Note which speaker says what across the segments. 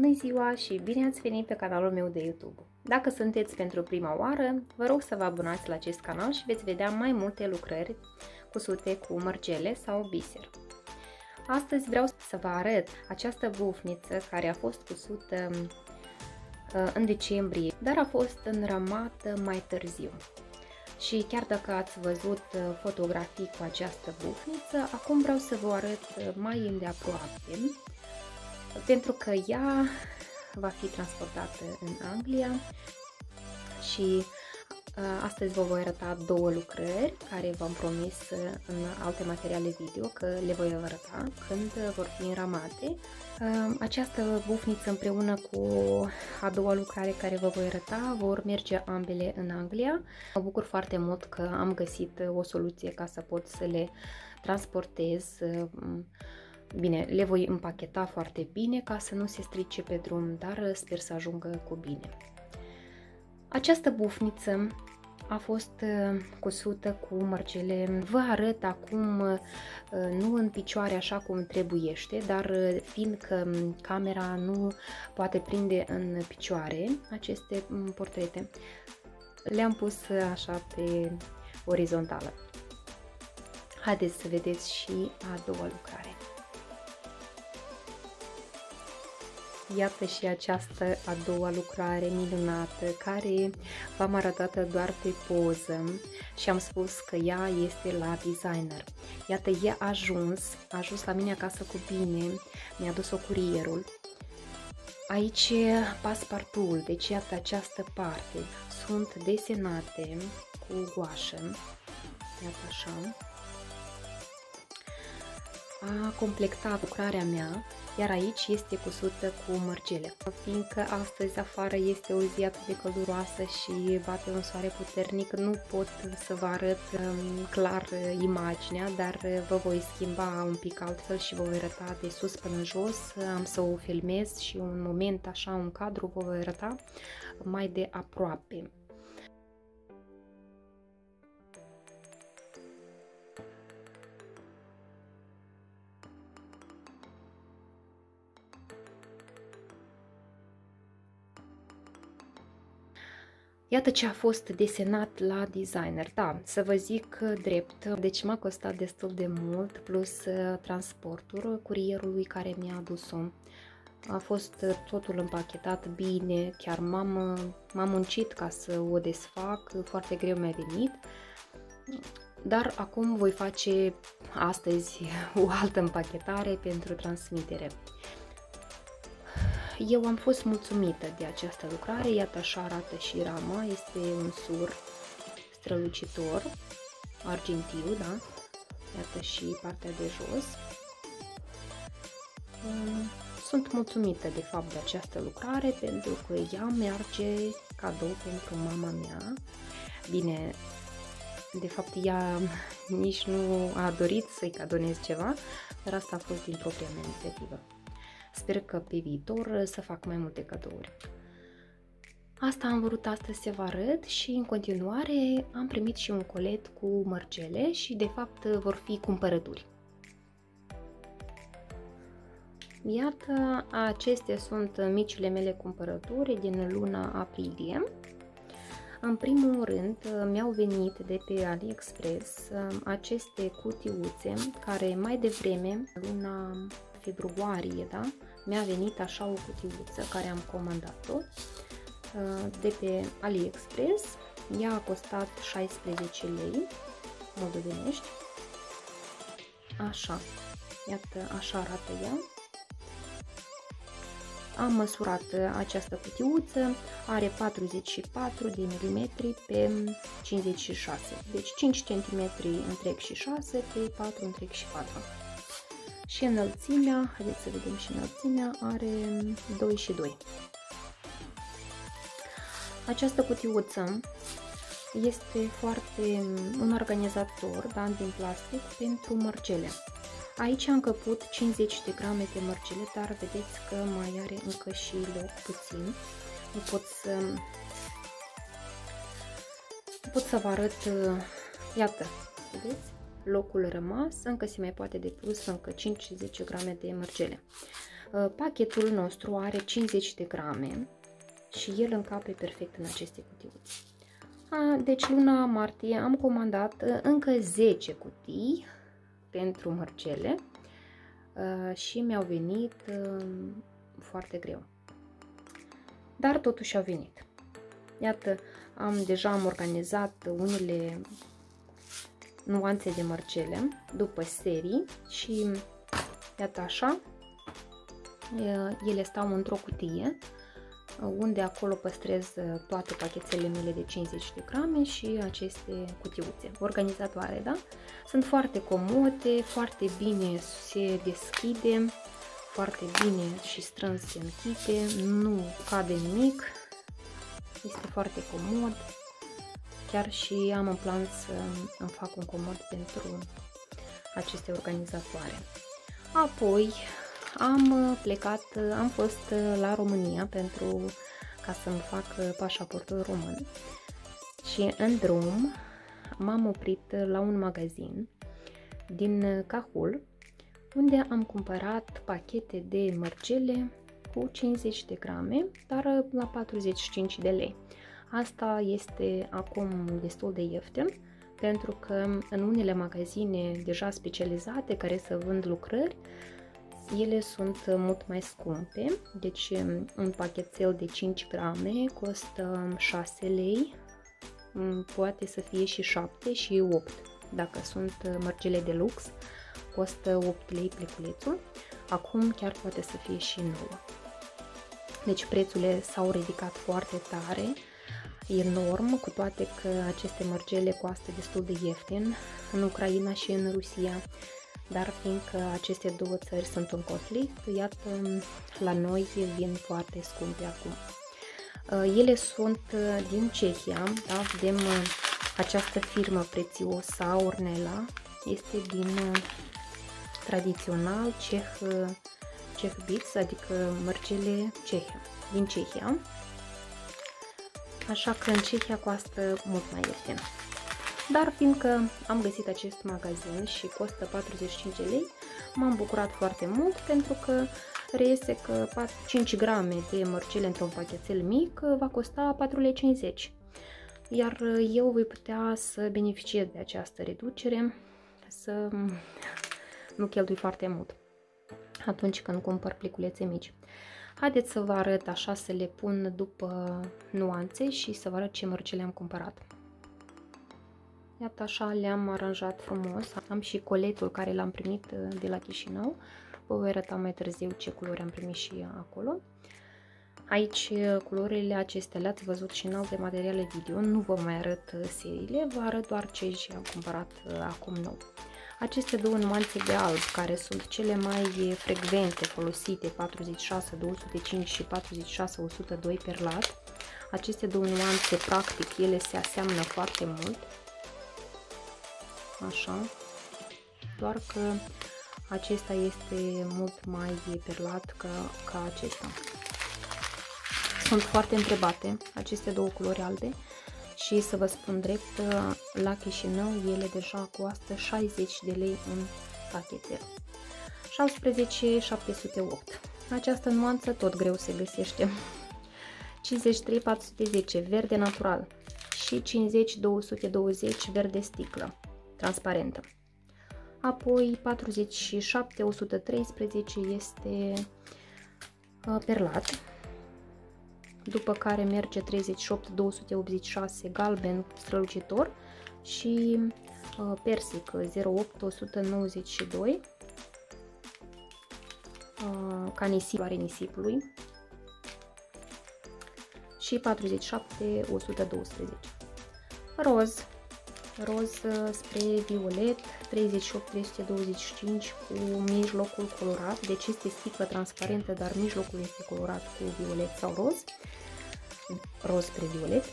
Speaker 1: Bună ziua și bine ați venit pe canalul meu de YouTube! Dacă sunteți pentru prima oară, vă rog să vă abonați la acest canal și veți vedea mai multe lucrări cusute cu mărgele sau biser. Astăzi vreau să vă arăt această bufniță care a fost cusută în decembrie, dar a fost înrămată mai târziu. Și chiar dacă ați văzut fotografii cu această bufniță, acum vreau să vă arăt mai îndeaproape, pentru că ea va fi transportată în Anglia și astăzi vă voi arăta două lucrări care v-am promis în alte materiale video că le voi arăta când vor fi înramate. Această bufniță împreună cu a doua lucrare care vă voi arăta vor merge ambele în Anglia. Mă bucur foarte mult că am găsit o soluție ca să pot să le transportez. Bine, le voi împacheta foarte bine ca să nu se strice pe drum, dar sper să ajungă cu bine. Această bufniță a fost cusută cu mărgele. Vă arăt acum nu în picioare așa cum trebuiește, dar fiindcă camera nu poate prinde în picioare aceste portrete, le-am pus așa pe orizontală. Haideți să vedeți și a doua lucrare. Iată și această a doua lucrare minunată care v-am arătat doar pe poză și am spus că ea este la designer. Iată, e a ajuns la mine acasă cu bine, mi-a dus-o curierul. Aici paspartul, deci iată această parte, sunt desenate cu guașă, iată așa. A completat lucrarea mea, iar aici este cusută cu mărgele. Fiindcă astăzi afară este o zi atât de călduroasă și bate un soare puternic, nu pot să vă arăt clar imaginea, dar vă voi schimba un pic altfel și vă voi arăta de sus până jos. Am să o filmez și un moment așa, un cadru, vă voi arăta mai de aproape. Iată ce a fost desenat la designer. Da, să vă zic drept, deci m-a costat destul de mult, plus transportul curierului care mi-a adus-o. A fost totul împachetat bine, chiar m-am muncit ca să o desfac, foarte greu mi-a venit. Dar acum voi face astăzi o altă împachetare pentru transmitere. Eu am fost mulțumită de această lucrare, iată așa arată și rama, este un sur strălucitor, argintiu, da? Iată și partea de jos. Sunt mulțumită de fapt de această lucrare pentru că ea merge cadou pentru mama mea. Bine, de fapt ea nici nu a dorit să-i cadonez ceva, dar asta a fost din propria mea inițiativă. Sper că pe viitor să fac mai multe cadouri. Asta am vrut astăzi să vă arăt și în continuare am primit și un colet cu mărgele și de fapt vor fi cumpărături. Iată, acestea sunt micile mele cumpărături din luna aprilie. În primul rând mi-au venit de pe AliExpress aceste cutiuțe care mai devreme, luna februarie, da? Mi-a venit așa o cutiuță care am comandat-o de pe AliExpress. Ea a costat 16 lei moldovenești. Așa, iată, așa arată ea. Am măsurat această cutiuță, are 44 de milimetri pe 56, deci 5 cm întreg și 6 pe 4 întreg și 4. Și înălțimea, haideți să vedem și înălțimea, are 2 și 2. Această cutiuță este foarte un organizator, da, din plastic pentru mărgele. Aici am încăput 50 de grame de mărgele, dar vedeți că mai are încă și loc puțin. Nu pot să vă arăt, iată, vedeți? Locul rămas, încă se mai poate depus încă 5-10 grame de mărgele. Pachetul nostru are 50 de grame și el încape perfect în aceste cutiuțe. Deci luna martie am comandat încă 10 cutii pentru mărgele și mi-au venit foarte greu. Dar totuși au venit. Iată, deja am organizat unele nuanțe de mărgele după serii și iată așa, ele stau într-o cutie unde acolo păstrez toate pachetele mele de 50 de grame și aceste cutiuțe organizatoare, da? Sunt foarte comode, foarte bine se deschide, foarte bine și strâns se închide, nu cade nimic, este foarte comod. Chiar și am în plan să îmi fac un comod pentru aceste organizatoare. Apoi am fost la România ca să-mi fac pașaportul român și în drum m-am oprit la un magazin din Cahul unde am cumpărat pachete de mărgele cu 50 de grame, dar la 45 de lei. Asta este acum destul de ieftin, pentru că în unele magazine deja specializate care să vând lucrări, ele sunt mult mai scumpe. Deci un pachetel de 5 grame costă 6 lei, poate să fie și 7 și 8. Dacă sunt mărgele de lux, costă 8 lei pleculețul. Acum chiar poate să fie și 9. Deci prețurile s-au ridicat foarte tare, enorm, cu toate că aceste mărgele costă destul de ieftin în Ucraina și în Rusia, dar fiindcă aceste două țări sunt în conflict, iată, la noi vin foarte scumpe acum. Ele sunt din Cehia, da? Vedem această firmă prețioasă, Ornella, este din tradițional Czech Beats, adică mărgele din Cehia. Așa că în Cehia costă mult mai ieftin. Dar fiindcă am găsit acest magazin și costă 45 de lei, m-am bucurat foarte mult, pentru că reiese că 5 grame de mărgele într-un pachetel mic va costa 4,50 lei. Iar eu voi putea să beneficiez de această reducere, să nu cheltui foarte mult atunci când cumpăr pliculețe mici. Haideți să vă arăt așa, să le pun după nuanțe și să vă arăt ce mărgele am cumpărat. Iată așa, le-am aranjat frumos. Am și coletul care l-am primit de la Chișinău. Vă voi arăta mai târziu ce culori am primit și acolo. Aici culorile acestea le-ați văzut și în alte materiale video. Nu vă mai arăt seriile, vă arăt doar ce am cumpărat acum nou. Aceste două nuanțe de alb, care sunt cele mai frecvente folosite, 46, 205 și 46, 102 perlat. Aceste două nuanțe, practic, ele se aseamănă foarte mult. Așa. Doar că acesta este mult mai perlat ca acesta. Sunt foarte întrebate aceste două culori albe. Și să vă spun drept, la Chișinău ele deja costă 60 de lei un pachetel. 17,708. Această nuanță tot greu se găsește. 53,410 verde natural și 50,220 verde sticlă transparentă. Apoi 47,113 este perlat. După care merge 38,286 galben strălucitor și persic 0,892 ca nisipul nisipului și 47,112. Roz spre violet 38,325 cu mijlocul colorat, deci este sticlă transparentă, dar mijlocul este colorat cu violet sau roz spre violet.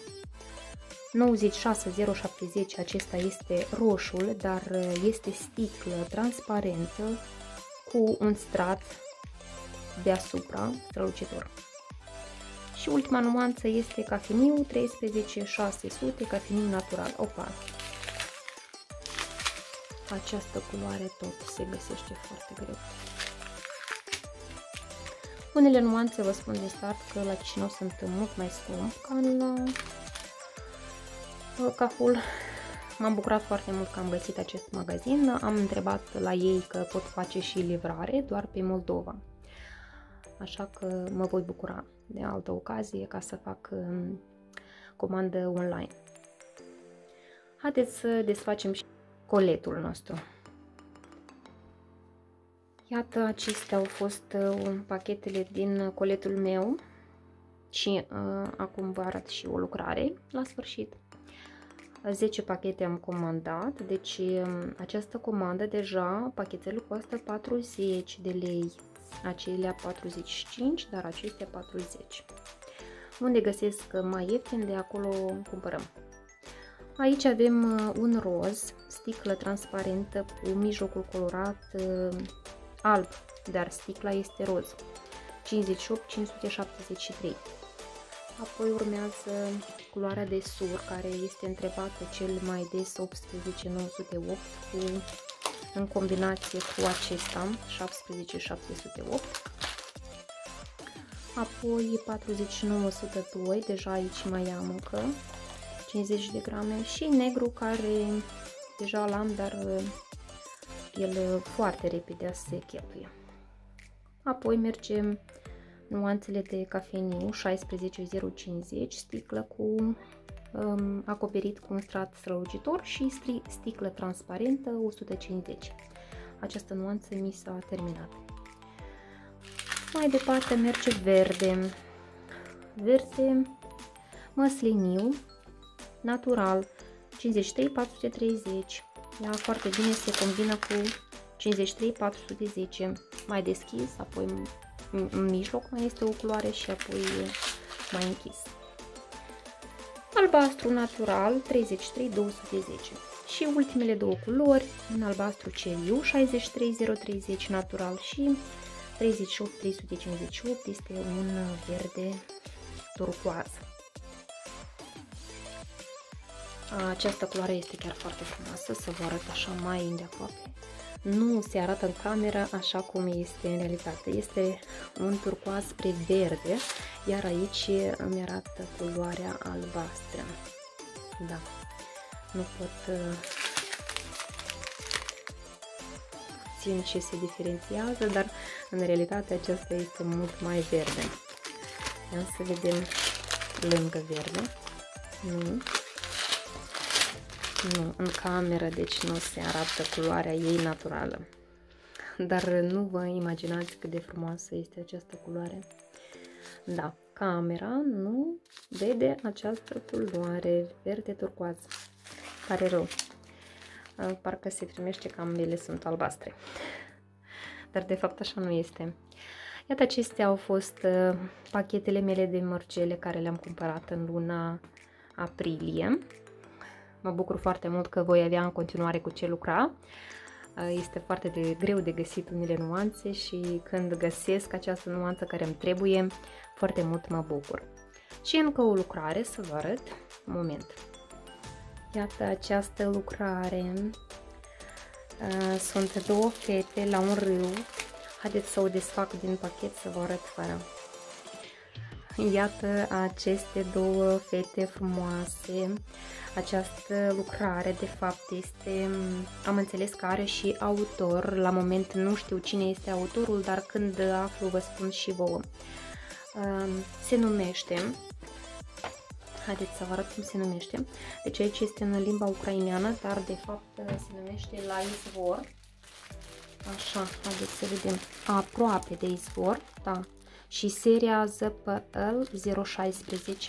Speaker 1: 96,070, acesta este roșul, dar este sticlă transparentă cu un strat deasupra strălucitor. Și ultima nuanță este cafeniu 13,600, cafeniu natural. Opa! Această culoare tot se găsește foarte greu. Unele nuanțe, vă spun de start, că la Chișinău sunt mult mai scump ca la Cahul. M-am bucurat foarte mult că am găsit acest magazin. Am întrebat la ei că pot face și livrare doar pe Moldova. Așa că mă voi bucura de altă ocazie ca să fac comandă online. Haideți să desfacem și coletul nostru. Iată, acestea au fost pachetele din coletul meu și acum vă arăt și o lucrare la sfârșit. 10 pachete am comandat, deci această comandă deja, pachetelul costă 40 de lei, acelea 45, dar acestea 40. Unde găsesc mai ieftin, de acolo cumpărăm. Aici avem un roz, sticlă transparentă cu mijlocul colorat alb, dar sticla este roz, 58,573. Apoi urmează culoarea de sur, care este întrebată cel mai des, 18,908, în combinație cu acesta, 17,708. Apoi 49,102, deja aici mai am încă 50 de grame, și negru, care deja l-am, dar el foarte repede se cheltuie. Apoi mergem nuanțele de cafeniu, 16,050, sticlă cu acoperit cu un strat strălucitor și sticlă transparentă, 150. Această nuanță mi s-a terminat. Mai departe merge verde. Verde măsliniu, natural, 53,430. Ea foarte bine se combină cu 53,410. Mai deschis, apoi în mijloc mai este o culoare și apoi mai închis. Albastru natural, 33,210. Și ultimele două culori, în albastru ceriu, 63,030 natural și 38,358, este un verde turcoaz. Această culoare este chiar foarte frumoasă, să vă arăt așa mai îndeaproape. Nu se arată în cameră așa cum este în realitate. Este un turcoaz spre verde, iar aici îmi arată culoarea albastră. Da, nu pot țin ce se diferențiază, dar în realitate aceasta este mult mai verde. Ia să vedem lângă verde. Nu, în cameră, deci nu se arată culoarea ei naturală. Dar nu vă imaginați cât de frumoasă este această culoare. Da, camera nu vede această culoare verde turcoaz. Pare rău. Parcă se primește că ambele sunt albastre. Dar de fapt așa nu este. Iată, acestea au fost pachetele mele de mărgele care le-am cumpărat în luna aprilie. Mă bucur foarte mult că voi avea în continuare cu ce lucra. Este foarte greu de găsit unele nuanțe și când găsesc această nuanță care îmi trebuie, foarte mult mă bucur. Și încă o lucrare, să vă arăt. Un moment. Iată această lucrare. Sunt două fete la un râu. Haideți să o desfac din pachet să vă arăt fără. Iată aceste două fete frumoase. Această lucrare de fapt este, am înțeles că are și autor. La moment nu știu cine este autorul, dar când aflu vă spun și vouă. Se numește, haideți să vă arăt cum se numește. Deci aici este în limba ucraineană, dar de fapt se numește La izvor. Așa, haideți să vedem. Aproape de izvor, da. Și seria ZPL 016.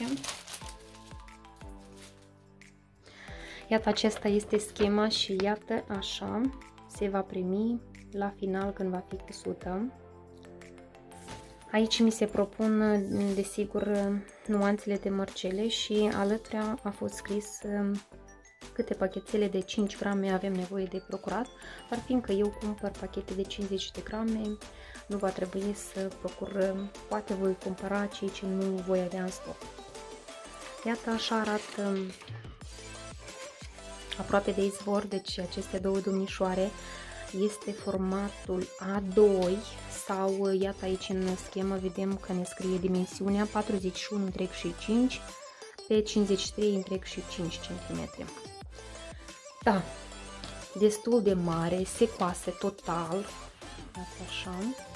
Speaker 1: Iată, acesta este schema și iată așa se va primi la final când va fi cusută. Aici mi se propun, desigur, nuanțele de mărgele și alături a fost scris câte pachetele de 5 grame avem nevoie de procurat, dar fiindcă eu cumpăr pachete de 50 de grame, nu va trebui să procur, poate voi cumpăra cei ce nu voi avea în stoc. Iată, așa arată aproape de izvor, deci aceste două domnișoare. este formatul A2 sau, iată aici în schemă, vedem că ne scrie dimensiunea 41,5 pe 53,5 cm. Da, destul de mare, se coase total, așa.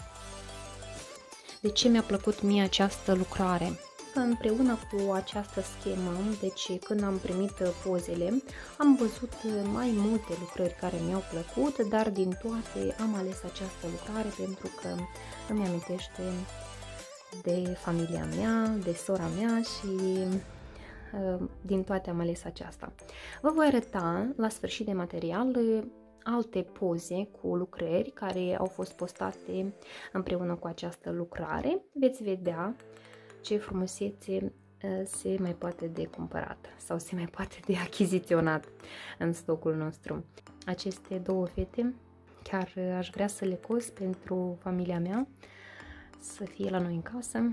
Speaker 1: De ce mi-a plăcut mie această lucrare? Împreună cu această schemă, deci când am primit pozele, am văzut mai multe lucrări care mi-au plăcut, dar din toate am ales această lucrare pentru că îmi amintește de familia mea, de sora mea și din toate am ales aceasta. Vă voi arăta la sfârșit de material alte poze cu lucrări care au fost postate împreună cu această lucrare. Veți vedea ce frumusețe se mai poate de cumpărat sau se mai poate de achiziționat în stocul nostru. Aceste două fete chiar aș vrea să le cos pentru familia mea, să fie la noi în casă.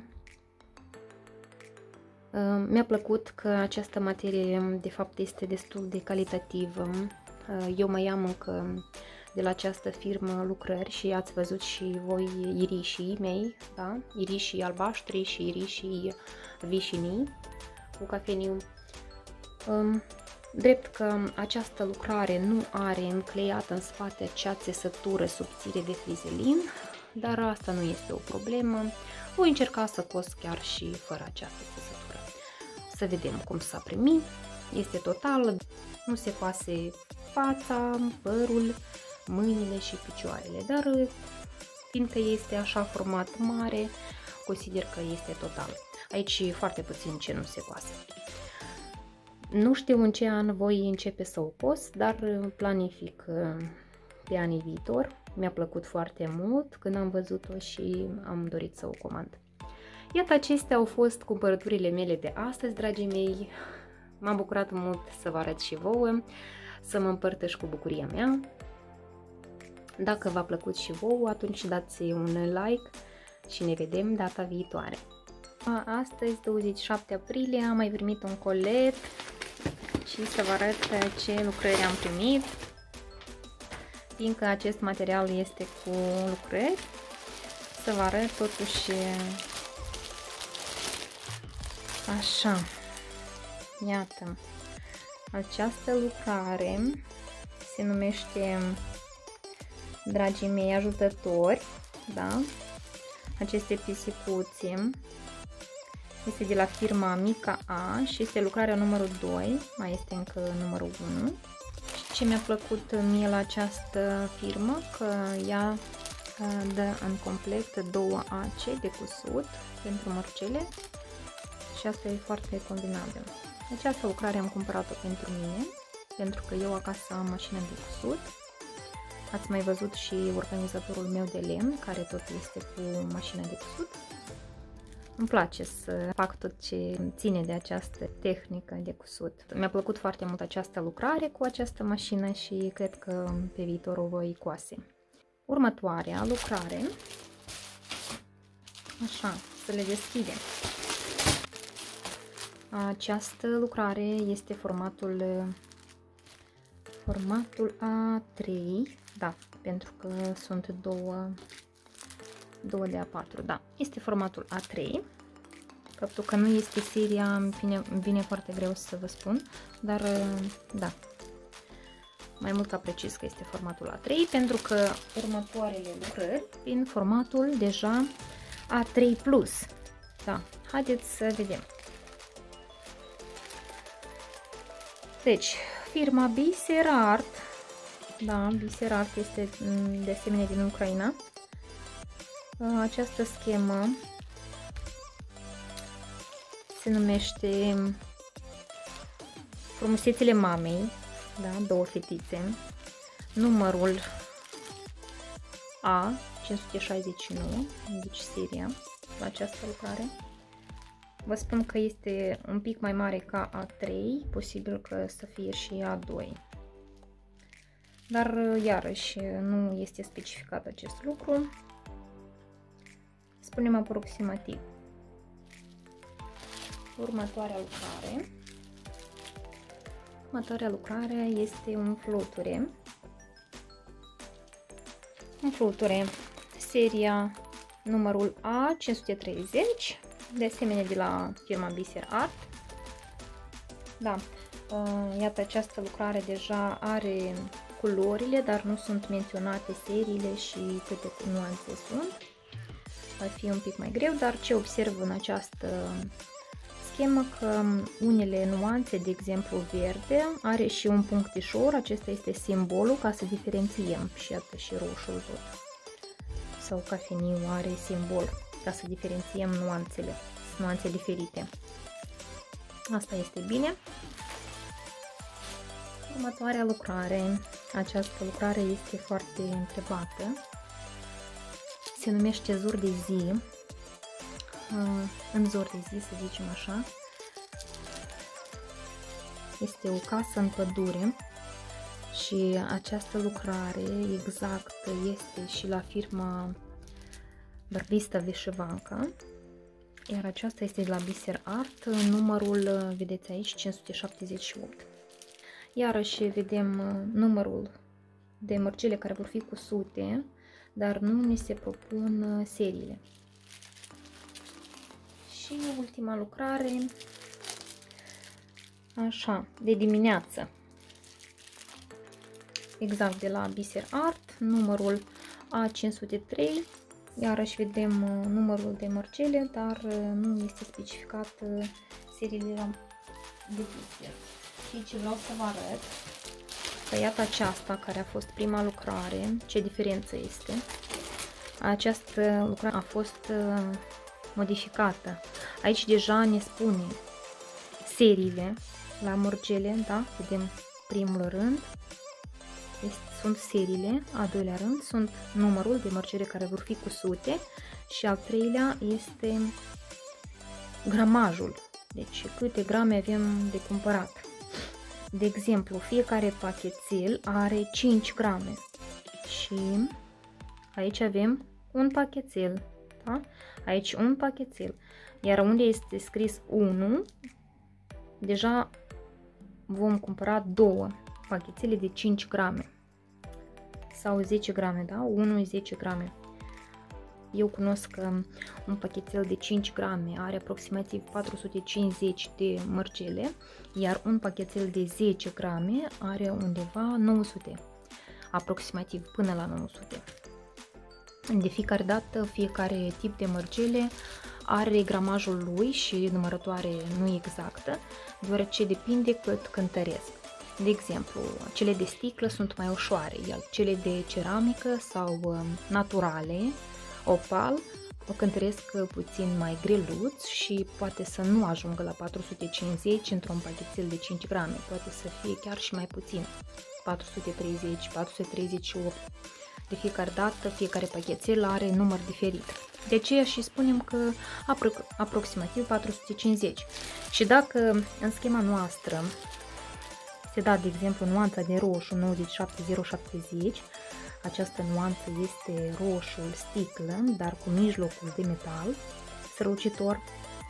Speaker 1: Mi-a plăcut că această materie de fapt este destul de calitativă. Eu mai am încă de la această firmă lucrări și ați văzut și voi irișii mei, da? Irișii albaștri și irișii vișinii cu cafeniu. Drept că această lucrare nu are încleiată în spate acea țesătură subțire de frizelin, dar asta nu este o problemă. Voi încerca să cos chiar și fără această țesătură. Să vedem cum s-a primit. Este total, nu se coase fața, părul, mâinile și picioarele, dar fiindcă este așa format mare, consider că este total. Aici foarte puțin ce nu se coase. Nu știu în ce an voi începe să o cos, dar planific pe anii viitor. Mi-a plăcut foarte mult când am văzut-o și am dorit să o comand. Iată, acestea au fost cumpărăturile mele de astăzi, dragii mei. M-am bucurat mult să vă arăt și vouă, să mă împărtăși cu bucuria mea. Dacă v-a plăcut și vouă, atunci dați un like și ne vedem data viitoare. Astăzi, 27 aprilie, am mai primit un colet și să vă arăt ce lucrări am primit. Fiindcă acest material este cu lucrări, să vă arăt totuși așa. Iată, această lucrare se numește, dragii mei, ajutători, da? Aceste pisicuțe este de la firma Mica A și este lucrarea numărul 2, mai este încă numărul 1. Și ce mi-a plăcut mie la această firmă, că ea dă în complet 2 ace de cusut pentru mărcele și asta e foarte combinabil. Această lucrare am cumpărat-o pentru mine, pentru că eu acasă am mașină de cusut. Ați mai văzut și organizatorul meu de lemn, care tot este cu mașina de cusut. Îmi place să fac tot ce ține de această tehnică de cusut. Mi-a plăcut foarte mult această lucrare cu această mașină și cred că pe viitor o voi coase. Următoarea lucrare, așa, să le deschidem. Această lucrare este formatul A3, da, pentru că sunt două de A4, da, este formatul A3. Faptul că nu este seria vine foarte greu să vă spun, dar da, mai mult ca precis că este formatul A3, pentru că următoarele lucrări vin formatul deja A3+. Da, haideți să vedem. Deci, firma Biser Art, da, Biser Art este de asemenea din Ucraina. Această schemă se numește Frumusețile mamei, da, două fetițe, numărul A569, deci seria la această lucrare. Vă spun că este un pic mai mare ca A3, posibil că să fie și A2. Dar iarăși nu este specificat acest lucru. Spunem aproximativ. Următoarea lucrare este un fluture. Umpluture, seria numărul A530, de asemenea de la firma Biser Art. Da, iată, această lucrare deja are culorile, dar nu sunt menționate seriile și câte nuanțe sunt. Va fi un pic mai greu, dar ce observ în această schemă, că unele nuanțe, de exemplu verde, are și un punctișor, acesta este simbolul ca să diferențiem, și iată și roșul tot. Sau cafeniu are simbol ca să diferențiem nuanțele, nuanțe diferite. Asta este bine. Următoarea lucrare, această lucrare este foarte întrebată, se numește Zor de zi, în zor de zi, să zicem așa. Este o casă în pădure și această lucrare exact este și la firma Barbista Vișevanca, iar aceasta este de la Biser Art, numărul, vedeți aici, 578. Iarăși vedem numărul de mărgele care vor fi cusute, dar nu ni se propun seriile. Și ultima lucrare, așa, de dimineață, exact de la Biser Art, numărul A503, iarăși vedem numărul de mărgele, dar nu este specificat seriile de biser. Și ce vreau să vă arăt, că iată aceasta care a fost prima lucrare, ce diferență este. Această lucrare a fost modificată. Aici deja ne spune seriile la mărgele, da? Vedem primul rând, sunt seriile, a doilea rând sunt numărul de mărgele care vor fi cusute și al treilea este gramajul, deci câte grame avem de cumpărat. De exemplu, fiecare pachetel are 5 grame și aici avem un pachetel, da? Aici un pachetel, iar unde este scris 1, deja vom cumpăra 2 pachetele de 5 grame sau 10 grame, da? 1 10 grame. Eu cunosc că un pachetel de 5 grame are aproximativ 450 de mărgele, iar un pachetel de 10 grame are undeva 900, aproximativ până la 900. De fiecare dată, fiecare tip de mărgele are gramajul lui și numărătoare nu exactă, deoarece depinde cât cântăresc. De exemplu, cele de sticlă sunt mai ușoare, iar cele de ceramică sau naturale, opal, o cântăresc puțin mai greluți și poate să nu ajungă la 450 într-un pachetel de 5 grame, poate să fie chiar și mai puțin, 430, 438. De fiecare dată, fiecare pachetel are număr diferit. De aceea și spunem că aproximativ 450. Și dacă în schema noastră se da, de exemplu, nuanța de roșu 97070, această nuanță este roșul sticlă, dar cu mijlocul de metal strălucitor,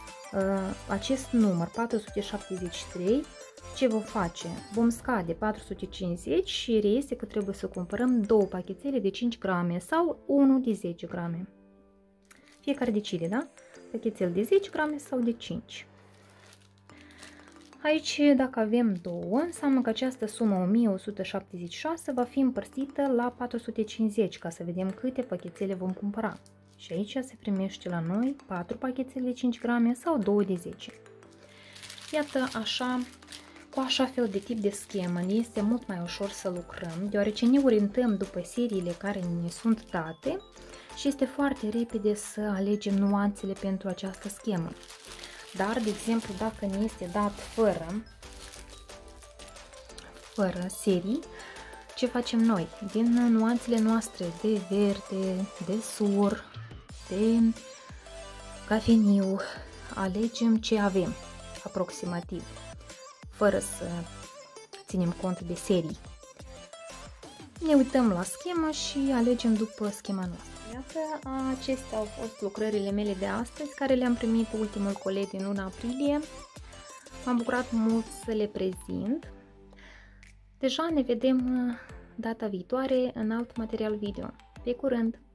Speaker 1: acest număr 473, ce vom face? Vom scade 450 și reiese că trebuie să cumpărăm 2 pachetele de 5 grame sau 1 de 10 grame. Fiecare decide, da? Pachetel de 10 grame sau de 5. Aici, dacă avem 2, înseamnă că această sumă 1176 va fi împărțită la 450, ca să vedem câte pachetele vom cumpăra. Și aici se primește la noi 4 pachetele de 5 grame sau 2 de 10. Iată, așa, cu așa fel de tip de schemă ne este mult mai ușor să lucrăm, deoarece ne orientăm după seriile care ne sunt date și este foarte repede să alegem nuanțele pentru această schemă. Dar, de exemplu, dacă ne este dat fără serii, ce facem noi? Din nuanțele noastre de verde, de sur, de cafeniu, alegem ce avem aproximativ, fără să ținem cont de serii. Ne uităm la schemă și alegem după schema noastră. Iată, acestea au fost lucrările mele de astăzi, care le-am primit pe ultimul colet din luna aprilie. M-am bucurat mult să le prezint. Deja ne vedem data viitoare în alt material video. Pe curând!